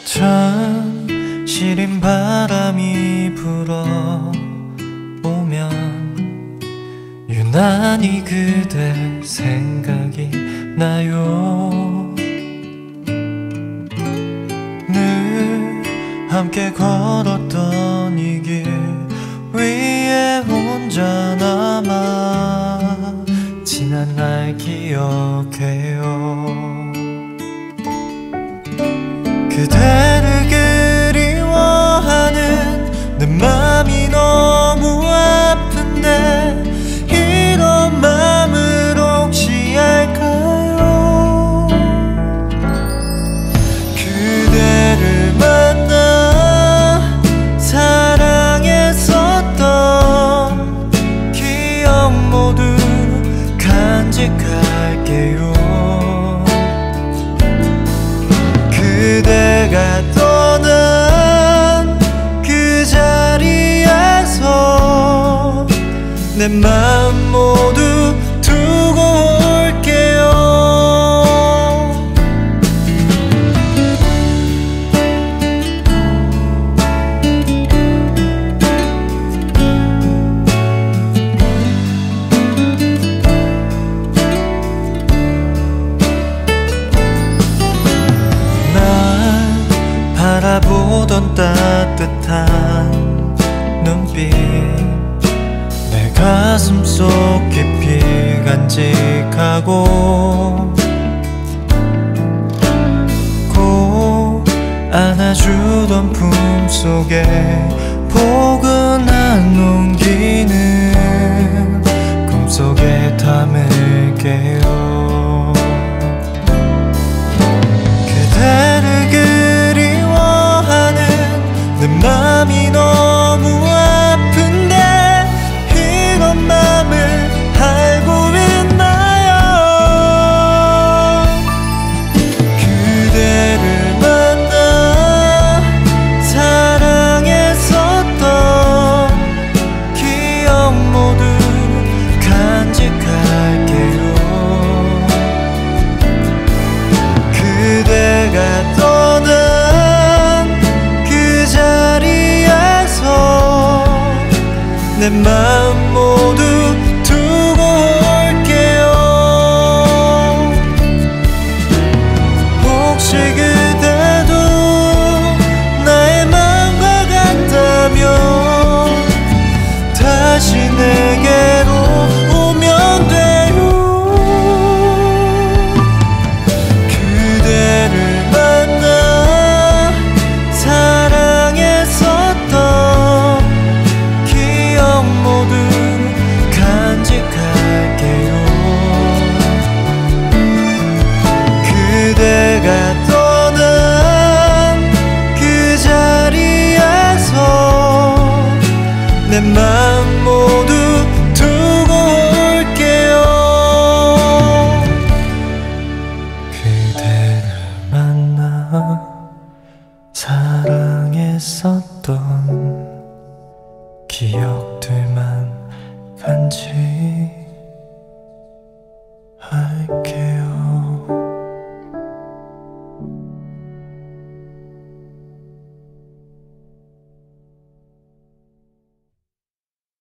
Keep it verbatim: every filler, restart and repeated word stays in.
참 시린 바람이 불어오면 유난히 그대 생각이 나요. 늘 함께 걸었던 이 길 위에 혼자 남아 지난 날 기억해요. 그대를 그리워하는 내 맘이 너무 아픈데 이런 맘을 혹시 알까요? 그대를 만나 사랑했었던 기억 모두 간직할게요. 그대가 떠난 그 자리에서 내 맘 모두 두고 올게요. 바라보던 따뜻한 눈빛 내 가슴 속 깊이 간직하고 꼭 안아주던 품속에 포근한 온기는 꿈속에 담을게요. 그대를 내 맘이 너무 아픈데 이런 맘을 알고 있나요? 그대를 만나 사랑했었던 기억 모두 간직할게요. 그대가 떠난 내 맘 모두 두고 올게요. 혹시 그대도 나의 맘과 같다면 다시 내게로 오면 돼요. 그대를 만나 사랑했었던 모두 간직할게요. 그대가 떠난 그 자리에서 내 맘 모두 두고 올게요. 그대를 만나 사랑했었던 기억